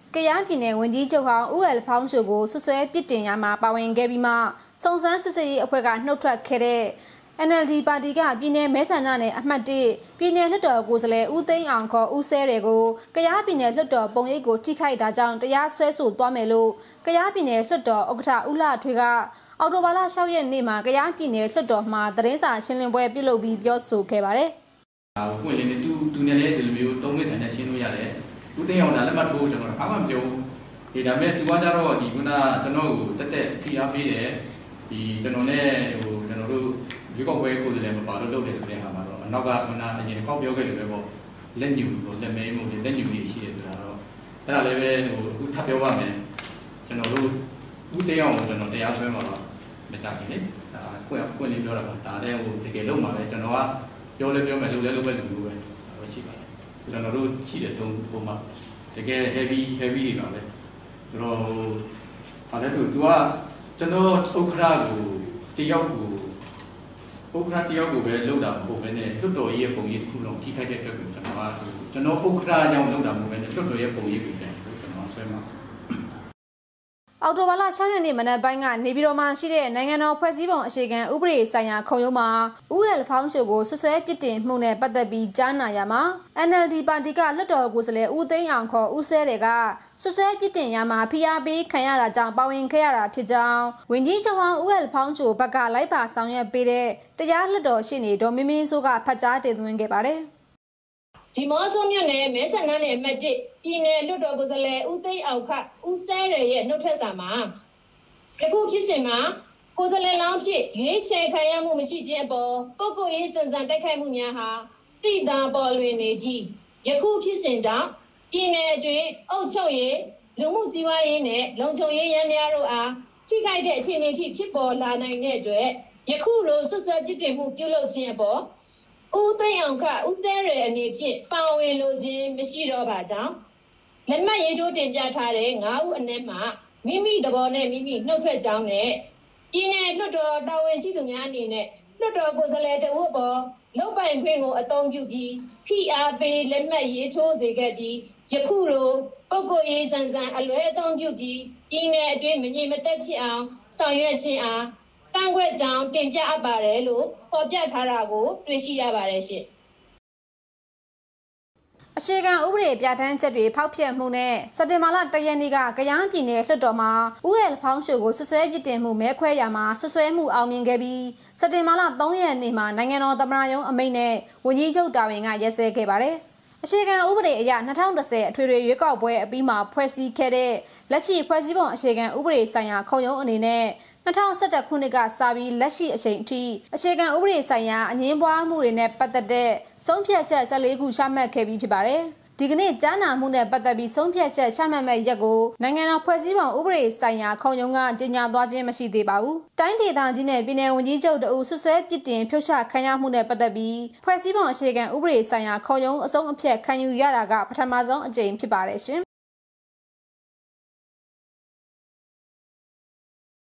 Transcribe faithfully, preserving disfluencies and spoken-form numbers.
ကယားပြည်နယ်ဝန်ကြီးချုပ်ဟောင်းဦးအယ်ဖောင်းရှိုကိုဆွဆွဲပစ်တင်ရမှာပါဝင်ခဲ့ပြီးမှစုံစမ်းစစ်ဆေးရေးအဖွဲ့ကနှုတ်ထွက်ခဲ့တဲ့ N L D ပါတီကပြည်နယ်မဲဆန္ဒနယ်အမှတ်တစ်ပြည်နယ်လွှတ်တော်ကိုယ်စားလှယ်ဦးသိန်းအောင်ခေါ်ဦးဆဲတွေကိုကယားပြည်နယ်လွှတ်တော်ပုံရိပ်ကိုထိခိုက်တာကြောင့်တရားစွဲဆိုသွားမယ်လို့ကယားပြည်နယ်လွှတ်တော်ဥက္ကဋ္ဌဦးလှထွေးကအော်တိုဘာလ၆ရက်နေ့မှာကယားပြည်နယ်လွှတ်တော်မှာသတင်းစာရှင်းလင်းပွဲပြုလုပ်ပြီးပြောဆိုခဲ့ပါတယ်။အခုဝင်လေတူတူနဲ့လည်းဒီလိုမျိုးသုံးမိဆိုင်နဲ့ရှင်းလို့ရတယ်။ဦးသိန်းအောင်ဒါလက်မှတ်ထိုးကျွန်တော်ဘာမှမပြောဘူး။ဒီဒါမဲ့သူကကြတော့ဒီခုနကျွန်တော်ကိုတက်တက်ဖိအားပေးတယ်။ဒီကျွန်တော်နဲ့ဟိုကျွန်တော်တို့ဒီကောက်ပွဲကိုယ်လည်းမပါလို့လုပ်တယ်ဆိုတဲ့ဟာမှာတော့အနောက်ကခုနအရင်ကောက်ပြောခဲ့တယ်ပဲပေါ့လက်ညှို့ပေါ့လက်မဲမှုလက်ညှို့ကြီးရှိတယ်ဆိုတာတော့အဲ့ဒါလည်းပဲဟိုအခုထပ်ပြောပါမယ်ကျွန်တော်တို့ဦးသိန်းအောင်ကိုကျွန်တော်တရားစွဲမှာတော့မကြခင်လေဒါကွင့်ကွင့်လေးပြောတာပါဒါလည်းဟိုတကယ်လုံးမှာပဲကျွန်တော်ကပြောလဲပြောမယ်လုပ်လဲလုပ်ပဲလုပ်လို့ပဲဟိုရှိပါတယ်ကျွန်တော်တို့ရှိတဲ့တုံးပုံမှာတကယ် heavy heavy တွေပါပဲဆိုတော့ဘာလဲဆို तू ကကျွန်တော်ဥက္ကဋ္ဌကိုတယောက်ကိုဥက္ကဋ္ဌတယောက်ကိုပဲလုပ်တာမဟုတ်ဘဲနဲ့လွတ်တော်ရဲ့ပုံရိပ်တစ်ခုလုံးထိခိုက်တဲ့အတွက်ကိုကျွန်တော်ကကျွန်တော်ဥက္ကဋ္ဌကြောင့်လုပ်တာမဟုတ်ဘဲနဲ့လွတ်တော်ရဲ့ပုံရိပ်ကိုပြန်ကျွန်တော်ဆွဲမှာအော်တိုဘာလ၆ရက်နေ့မနက်ပိုင်းကနေပြည်တော်မှာရှိတဲ့နိုင်ငံတော်ဖွဲ့စည်းပုံအခြေခံဥပဒေဆိုင်ရာခုံရုံးမှာဦးအယ်ဖောင်းရှိုကိုဆွဆွဲပစ်တင်မှုနဲ့ပတ်သက်ပြီးကြားနာရမှာ N L D ပါတီကလွှတ်တော်ကိုယ်စားလှယ်ဦးသိန်းအောင်ခေါ်ဦးဆဲတွေကဆွဆွဲပစ်တင်ရမှာဖိအားပေးခံရတာကြောင့်ပါဝင်ခဲ့ရတာဖြစ်ကြောင်းဝန်ကြီးချုပ်ဟောင်းဦးအယ်ဖောင်းရှိုဘက်ကလိုက်ပါဆောင်ရွက်ပေးတဲ့တရားလွှတ်တော်ရှေ့နေဒေါ်မင်းမင်းစိုးကဖတ်ကြားတင်သွင်းခဲ့ပါတယ်ဒီမော့ဆိုမြို့နယ်မဲဆန္ဒနယ်အမှတ်တစ်ပြည်နယ်လွှတ်တော်ကိုယ်စားလှယ်ဦးသိန်းအောင်ခဦးဆဲရရဲ့နှုတ်ထွက်စာမှာယခုဖြစ်စဉ်မှာကိုယ်စားလှယ်လောင်းဖြစ်ရွေးချယ်ခံရမှုမရှိခြင်းအပေါ်ပုဂ္ဂိုလ်ရေးစံစံတိုက်ခိုက်မှုများဟာတိတာပေါ်လွင်နေပြီးယခုဖြစ်စဉ်ကြောင့်ပြည်နယ်အတွင်းအုပ်ချုပ်ရေးလူမှုစီးပွားရေးနဲ့လုံခြုံရေးရန်ရာတို့အားထိခိုက်တဲ့အခြေအနေထိဖြစ်ပေါ်လာနိုင်တဲ့အတွက်ယခုလိုဆွဆွဲပြစ်တင်မှုပြုလုပ်ခြင်းအပေါ်ဦးသိန်းအောင်ခဦးဆဲရအနေဖြင့်ပါဝင်လိုခြင်းမရှိတော့ပါကြောင်းလက်မှတ်ရေးထိုးတင်ပြထားတဲ့ငါးဦးအနက်မှမိမိတဘောနဲ့မိမိနှုတ်ထွက်ကြောင်းနဲ့ပြည်내လွှတ်တော်တာဝန်ရှိသူများအနေနဲ့လွှတ်တော်ကိုယ်စားလှယ်တဦးအပေါ်လုပ်ပိုင်ခွင့်ကိုအသုံးပြုပြီးဖိအားပေးလက်မှတ်ရေးထိုးစေခဲ့ပြီးယခုလိုပုဂ္ဂိုလ်ရေးဆန်ဆန်အလွဲအသုံးပြုပြီးပြည်내အတွင်းမငြိမ်မသက်ဖြစ်အောင်ဆောင်ရွက်ခြင်းအားတန်ခွက်ကြောင်တင်ပြအပ်ပါတယ်လို့ဖော်ပြထားတာကိုတွေ့ရှိရပါတယ်ရှင်အခြေခံဥပဒေပြဋ္ဌာန်းချက်တွေဖောက်ဖျက်မှုနဲ့စက်တင်ဘာလတရက်နေ့ကကယားပြည်နယ်လွှတ်တော်မှာဦးအယ်ဖောင်းရှိုကိုဆွဆွဲပစ်တင်မှုမဲခွဲရမှာဆွဆွဲမှုအောင်မြင်ခဲ့ပြီးစက်တင်ဘာလ၃ရက်နေ့မှာနိုင်ငံတော်သမ္မတရုံးအမိန့်နဲ့ဝန်ကြီးချုပ်တာဝန်ကရက်စဲခဲ့ပါတယ်။အခြေခံဥပဒေအရ၂၀၁၀အထွေထွေရွေးကောက်ပွဲအပြီးမှာဖွဲ့စည်းခဲ့တဲ့လက်ရှိဖွဲ့စည်းပုံအခြေခံဥပဒေဆိုင်ရာခုံရုံးအနေနဲ့၂၀၁၁ခုနှစ်ကစပြီးလက်ရှိအချိန်အထိအခြေခံဥပဒေဆိုင်ရာအငြင်းပွားမှုတွေနဲ့ပတ်သက်တဲ့ဆုံးဖြတ်ချက်၁၄ခုချမှတ်ခဲ့ပြီးဖြစ်ပါတယ်။ဒီကနေ့ကြားနာမှုနဲ့ပတ်သက်ပြီးဆုံးဖြတ်ချက်ချမှတ်မဲ့ရက်ကိုနိုင်ငံတော်ဖွဲ့စည်းပုံဥပဒေဆိုင်ရာခုံရုံးကကြေညာသွားခြင်းမရှိသေးပါဘူး။တိုင်းဒေသကြီးနဲ့ပြည်내ဝန်ကြီးချုပ်တအူဆွဆွဲပစ်တင်ဖြုတ်ချခံရမှုနဲ့ပတ်သက်ပြီးဖွဲ့စည်းပုံအခြေခံဥပဒေဆိုင်ရာခုံရုံးအဆုံးအဖြတ်ခံယူရတာကပထမဆုံးအကြိမ်ဖြစ်ပါတယ်ရှင်။